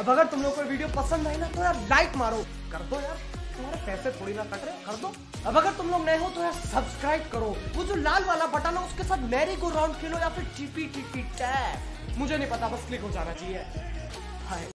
अब अगर तुम लोग को वीडियो पसंद आई ना तो यार लाइक मारो, कर दो यार, तुम्हारे पैसे थोड़ी ना कट रहे, कर दो। अब अगर तुम लोग नए हो तो यार सब्सक्राइब करो, वो जो लाल वाला बटन है उसके साथ मैरी गो राउंड खेलो या फिर टीपी टैप, मुझे नहीं पता, बस क्लिक हो जाना चाहिए।